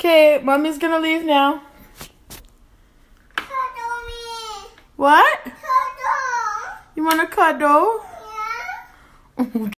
Okay, mommy's gonna leave now. Cuddle me. What? Cuddle. You wanna cuddle? Yeah.